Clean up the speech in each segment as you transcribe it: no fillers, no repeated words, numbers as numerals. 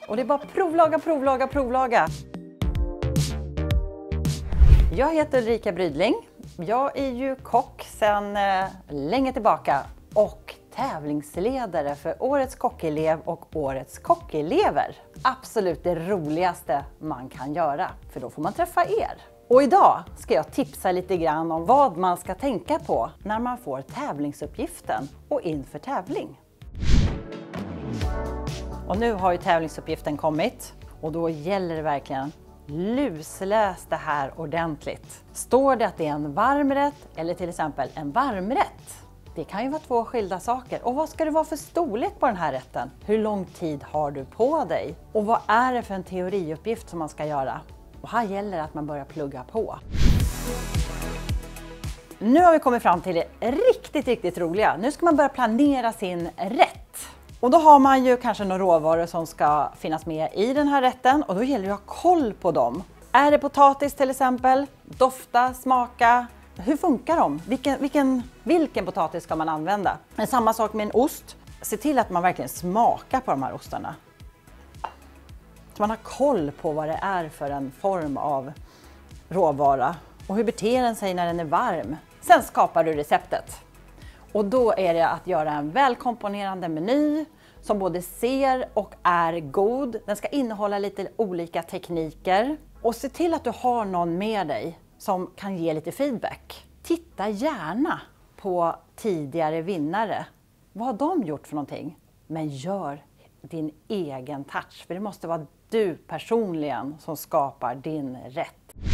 och det är bara provlaga, provlaga, provlaga. Jag heter Ulrika Brydling. Jag är ju kock sedan länge tillbaka och tävlingsledare för Årets kockelev och Årets kockelever. Absolut det roligaste man kan göra, för då får man träffa er. Och idag ska jag tipsa lite grann om vad man ska tänka på när man får tävlingsuppgiften och inför tävling. Och nu har ju tävlingsuppgiften kommit och då gäller det verkligen lusläs det här ordentligt. Står det att det är en varmrätt eller till exempel en varmrätt? Det kan ju vara två skilda saker. Och vad ska det vara för storlek på den här rätten? Hur lång tid har du på dig? Och vad är det för en teoriuppgift som man ska göra? Och här gäller det att man börjar plugga på. Nu har vi kommit fram till det riktigt roliga. Nu ska man börja planera sin rätt. Och då har man ju kanske några råvaror som ska finnas med i den här rätten. Och då gäller det att ha koll på dem. Är det potatis till exempel? Dofta, smaka. Hur funkar de? Vilken potatis ska man använda? Men samma sak med en ost. Se till att man verkligen smakar på de här ostarna. Så man har koll på vad det är för en form av råvara. Och hur beter den sig när den är varm. Sen skapar du receptet. Och då är det att göra en välkomponerande meny som både ser och är god. Den ska innehålla lite olika tekniker. Och se till att du har någon med dig som kan ge lite feedback. Titta gärna på tidigare vinnare. Vad har de gjort för någonting? Men gör din egen touch. För det måste vara du personligen som skapar din rätt.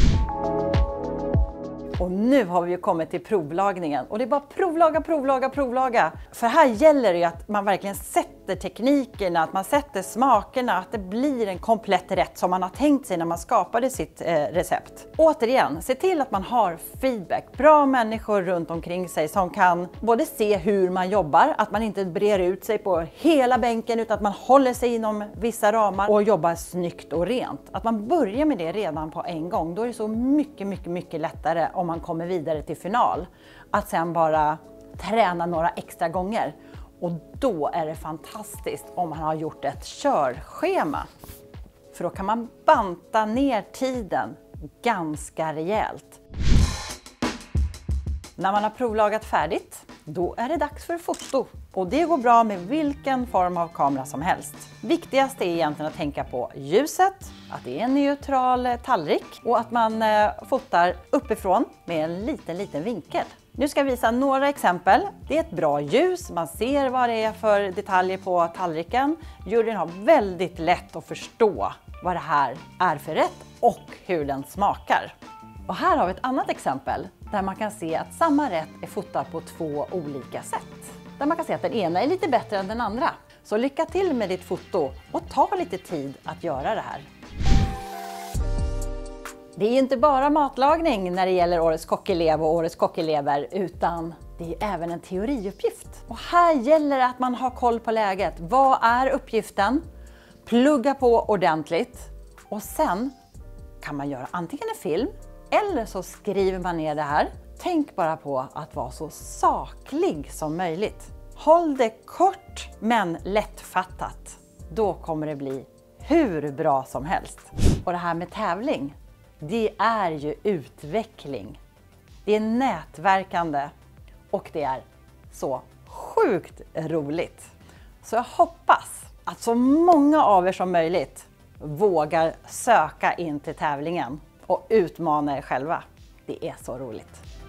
Och nu har vi ju kommit till provlagningen. Och det är bara provlaga, provlaga, provlaga. För här gäller det ju att man verkligen sätter teknikerna, att man sätter smakerna, att det blir en komplett rätt som man har tänkt sig när man skapade sitt recept. Återigen, se till att man har feedback. Bra människor runt omkring sig som kan både se hur man jobbar, att man inte brer ut sig på hela bänken utan att man håller sig inom vissa ramar och jobbar snyggt och rent. Att man börjar med det redan på en gång, då är det så mycket lättare om man kommer vidare till final. Att sen bara träna några extra gånger. Och då är det fantastiskt om man har gjort ett körschema. För då kan man banta ner tiden ganska rejält. När man har provlagat färdigt, då är det dags för foto. Och det går bra med vilken form av kamera som helst. Viktigast är egentligen att tänka på ljuset, att det är en neutral tallrik och att man fotar uppifrån med en liten vinkel. Nu ska jag visa några exempel. Det är ett bra ljus, man ser vad det är för detaljer på tallriken. Juryn har väldigt lätt att förstå vad det här är för rätt och hur den smakar. Och här har vi ett annat exempel där man kan se att samma rätt är fotad på två olika sätt. Där man kan se att den ena är lite bättre än den andra. Så lycka till med ditt foto och ta lite tid att göra det här. Det är inte bara matlagning när det gäller Årets kockelev och Årets kockelever, utan det är även en teoriuppgift. Och här gäller det att man har koll på läget. Vad är uppgiften? Plugga på ordentligt. Och sen kan man göra antingen en film eller så skriver man ner det här. Tänk bara på att vara så saklig som möjligt. Håll det kort men lättfattat. Då kommer det bli hur bra som helst. Och det här med tävling, det är ju utveckling. Det är nätverkande och det är så sjukt roligt. Så jag hoppas att så många av er som möjligt vågar söka in till tävlingen och utmana er själva. Det är så roligt.